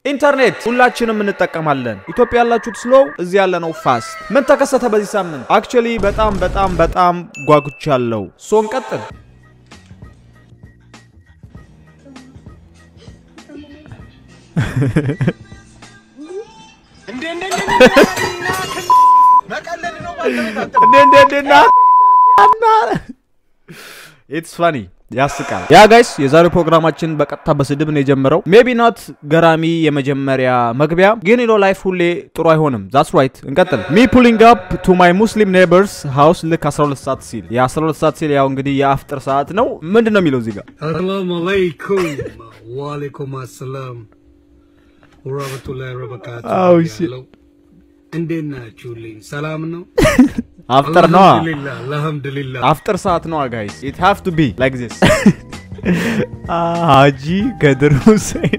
ኢንተርኔት ሁላችንም እንጠቀማለን ኢትዮጵያ ያላችሁት ስሎው እዚህ ያለ ነው ፋስት ምን ተከሰተ በዚህ ሳምንት አክቹሊ በጣም ጓጉቻለሁ ሶን ቀጥል It's funny ያስቃል ያ ጋይስ የዛሬው ፕሮግራማችን በቀጥታ በስድብ ነው የጀመረው ሜቢ ኖት ገራሚ የመጀመሪያ መግቢያ ግን ኢሎ ላይፍ ሁሌ ጥሩ አይሆንም that's right እንቀጥል me pulling up to my muslim neighbors house ልክ 12 ሰዓት ሲል ያ 12 ሰዓት ሲል ያው እንግዲህ የአፍጥር ሰዓት ነው ምንድነው የሚለው እዚህ ጋር ሰላም አለይኩም ወአለይኩም ሰላም ወራህመቱላሂ ወበረካቱሁ እንዴት ናችሁልኝ ሰላም ነው After no alhamdulillah after saat no guys it have to be like this Haji Kadir Hussain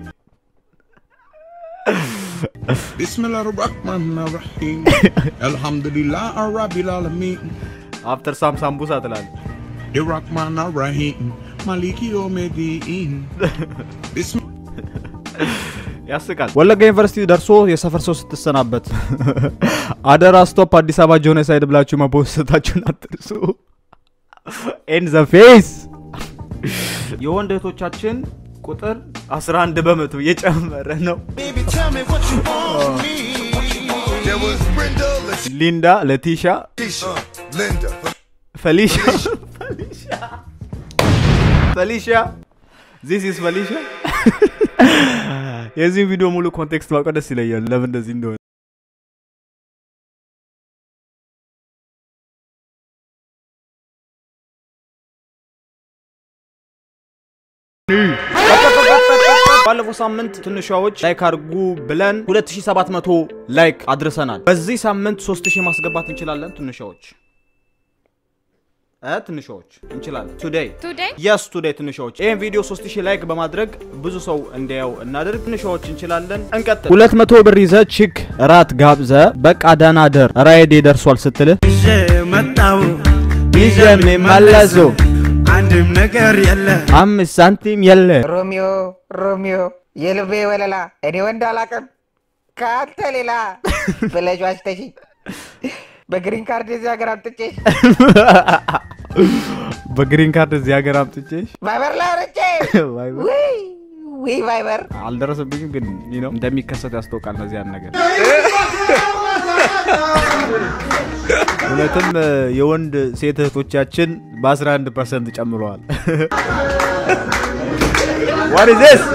Bismillahirrahmanirrahim Alhamdulillah Rabbil Alamin After sambusa tilal Rahmanirrahim Maliki Yawmiddin ያስቃል ወለጋ ዩኒቨርሲቲ ደርሶ የሰፈር ሰው ስትሰናበት አደራ ስቶፕ አዲስ አበባ ጆኖሳይድ ብላችሁ መፖስታችሁን አትርሱ in the face የወንዶቻችን ቁጥር 11 በመቶ እየጨመረ ነው ሊንዳ ለቲሻ Linda Felicia this is Felicia የዚህ ቪዲዮ ሙሉ ኮንቴክስት ማውቀው ደስ ይለኛል ለምን እንደዚህ እንደሆነ ባለፈው ሳምንት ትንሿዎች ላይክ አድርጉ ብለን 2700 ላይክ አድርሰናል በዚህ ሳምንት 3000 ማስገባት እንችላለን ትንሿዎች ትንሾች እንችላለን today yes today ትንሾች ይሄን ቪዲዮ 3000 ላይክ በማድረግ ብዙ ሰው እንዲያው እናደርግ ትንሾች እንችላለን እንቀጥል 200 ብር ይዘ ቺክ ራት ጋብዘ በቃ ዳናደር ራይድ ደርሷል ስትል መጣው ይዘም መለዞ አንድም ነገር የለ 5 ሳንቲም የለ ሮሚዮ የልቤ ወለላ እኔ ወንድ አላቀም ካንተ ሌላ በለጇች ተሺ በግሪን ካርድ እዚህ ሀገር አምጥቼሽ በግሪን ካርድ እዚህ ሀገር አምጥቼሽ ቫይበር ላይ አረጨ ወይ ቫይበር አልደረሰብኝም ግን ነው እንደሚከሰት ያስተውቃል ነው ያን ነገር ሁለቱም የወንድ ሴት እህቶቻችን በ11% ጨምረዋል What is this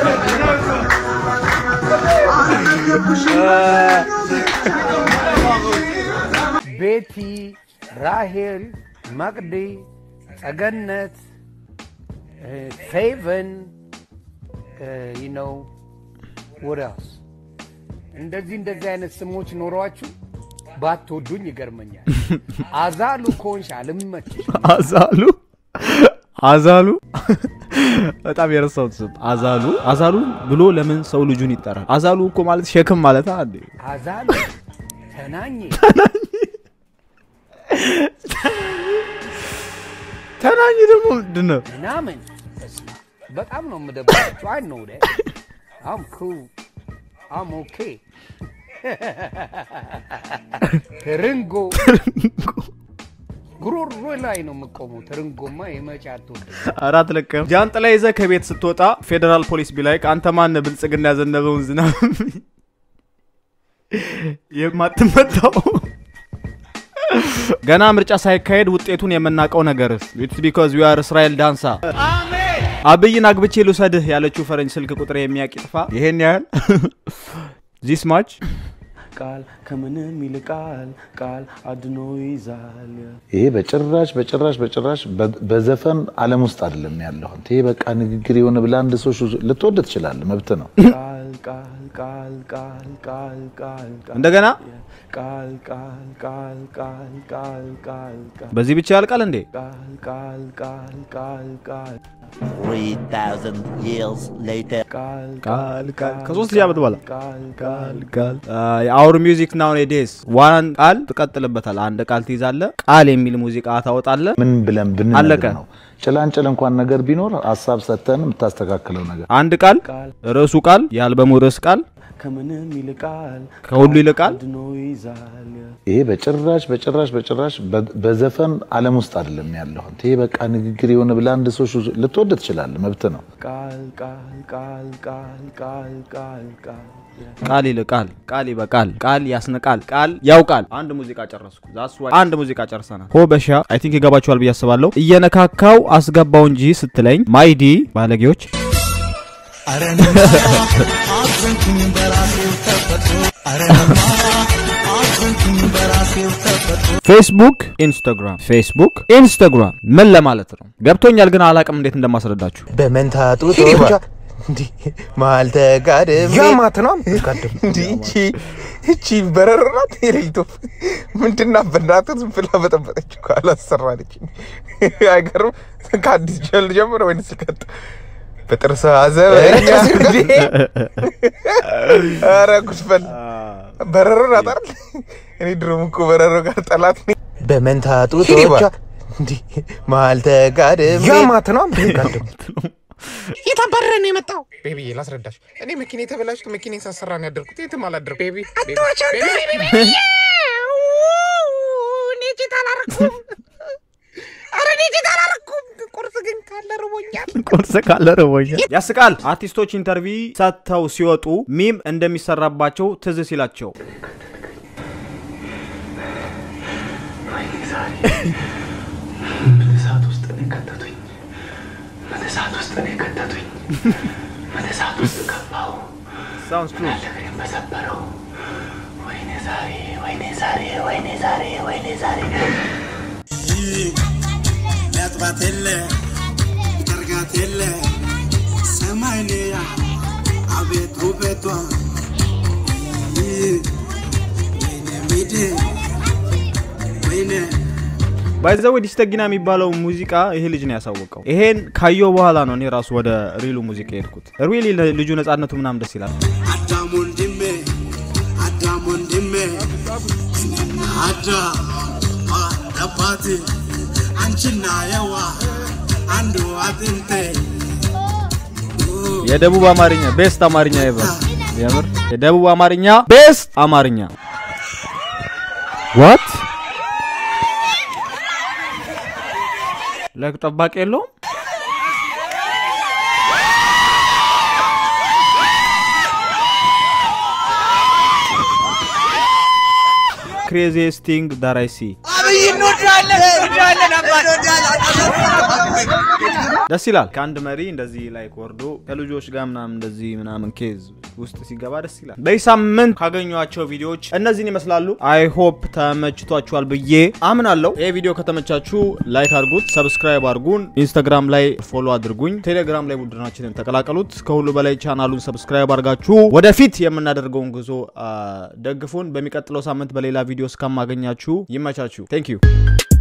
ቤቲ ራሄል ማቅዲ ጸገነት ፌቨን you know what else እንደዚህ አይነት ስሞች ኖሯችሁ ባትወዱኝ ይገርመኛል አዛሉ ኮንሻል እመችሽ አዛሉ በጣም የረሳሁት ስም አዛሉ ብሎ ለምን ሰው ልጁን ይጠራል አዛሉ እኮ ማለት ሸክም ማለት አይደል አዛሉ ተናኝ ደግሞ ምንድነው ናምን በጣም ነው የምደብራችሁ I know that I'm cool I'm okay ተረንጎ ጉሮሮ ላይ ነው መቆሙ ተረንጎማ የመጫቱ አራት ለቀም ጃንጥላ ይዘ ከቤት ስትወጣ ፌደራል ፖሊስ ቢላይክ አንተ ማን ብልጽግና ያዘነበውን ዝናብ የማትመጣው ገና ምርጫ ሳይካሄድ ውጤቱን የምናቀው ነገርስ it's because we are Israel dancer አሜን አብይን አግብቼ ልውሰድህ ያለችው ፈረንጅ ስልክ ቁጥር የሚያቂጥፋ ይሄን ያህል this much ቃል ከምንም ይልቃል ቃል አድኖ ይዛል ይሄ በጭራሽ በዘፈን ዓለም ውስጥ አይደለም ያለው ይሄ በቃ ንግግር የሆነ ብላንድ ሰው ልትወድ ትችላል መብት ነው ቃል እንደገና ቃል በዚህ ብቻ ያልቃል እንዴ ቃል 3,000 years later. ቃል ከ3 ዓመት በኋላ ቃል our music nowadays one ቃል ትቀጥልበታል አንድ ቃል ትይዛለህ ቃል የሚል ሙዚቃ ታወጣለህ ምን ብለን ብንነግር ነው ጭላንጭል እንኳን ነገር ቢኖር ሐሳብ ሰተን የምታስተካክለው ነገር አንድ ቃል ርዕሱ ቃል የአልበሙ ርዕስ ቃል ከምንም ይልቃል ከሁሉ ይልቃል አድኖ ይዛል ይሄ በጭራሽ በዘፈን ዓለም ውስጥ አይደለም ያለው ይሄ በቃ ንግግር የሆነ ብላ አንድ ሰው ልትወድ ትችላለህ መብት ነው ቃል ይልቃል ቃል ይበቃል ቃል ያስነቃል ቃል ያውቃል አንድ ሙዚቃ ጨረስኩ that's why አንድ ሙዚቃ ጨርሰናል ሆበሻ I think ይገባችኋል ብዬ አስባለሁ እየነካካው አስገባው እንጂ ስትለኝ ማይዲ ባለጌዎች አረንማ አዝንኩኝ በራሴው ተፈጥሮ አረንማ አዝንኩኝ በራሴው ተፈጥሮ ፌስቡክ ኢንስታግራም ምን ለማለት ነው ገብቶኛል ግን አላቅም እንዴት እንደማስረዳችሁ በመንታጡ ቶቻ እንዲ ማልተጋደም ያማት ነው እንዲ እቺ በረራት ይልቶ ምንድና በእናትህ ብላ በጠበጠች ካላሰራለች አይገርም ከአዲስ ጀል ጀምሮ ወይስ ልቀጥ በጥርሳ አዘበኛ አረ ጉስፈል በረራ አይደል እኔ ድሮም እኮ በረራ ጋር ጠላት ነኝ በመንታጡ ቶቻ እንዲ ማልተጋደም ያማት ነው ይተባረን የመጣው ቤቢ ላስረዳሽ እኔ መኪናዬ ተበላሽቶ መኪናዬን ሳሰራ ነው ያደርኩት የትም አላደርኩ ቤቢ ቤቢ ነጭ ታላረኩም አረ ነጭ ታላረኩም ቁርስ ግን ካለ ረቦኛል ያስቃል አርቲስቶች ኢንተርቪው ሰጥተው ሲወጡ ሚም እንደሚሰራባቸው ትዝ ሲላቸው መለሳት ውስጥ ነው ከተቱኝ መለሳት ውስጥ ገባው sounds true ለግሬም በሰበረው ወይኔ ዛሬ ያጥባተለ ይቀርጋተለ ሰማይኔያ አቤት ውበቷ ወይኔ By the way, desta gina የሚባለው ሙዚቃ ይሄ ልጅ ነው ያሳወቀው ይሄን ካየው በኋላ ነው እኔ ራሱ ወደ ሪሉ ሙዚቃ ሄድኩት ሪሊ ልጁ ነጻነቱ ምናም ደስ ይላል አዳሙን ድሜ አባቴ አንቺና ያዋ አንዱ አጥንቴ የደቡብ አማርኛ ቤስት አማርኛ የምር የደቡብ አማርኛ ቤስት አማርኛ what like ጠባቂ የለውም craziest thing that I see ደስ ይላል ካንድ መሪ እንደዚህ ላይክ ወርዶ ከልጆች ጋር ምናምን እንደዚህ ምናምን ኬዝ ውስጥ ሲገባ ደስ ይላል በሳምንት ካገኙአቸው ቪዲዮዎች እነዚህን ይመስላሉ I hope ተመችቷችኋል ብዬ አምናለሁ ይሄ ቪዲዮ ከተመቻችሁ ላይክ አድርጉት ሰብስክራይብ አድርጉን ኢንስታግራም ላይ ፎሎ አድርጉኝ ቴሌግራም ላይ ቡድናችንን ተቀላቀሉት ከሁሉ በላይ ቻናሉን ሰብስክራይብ አድርጋችሁ ወደፊት የምናደርገውን ጉዞ ደግፉን በሚቀጥለው ሳምንት በሌላ ቪዲዮ እስከማገኛችሁ ይመቻችሁ thank you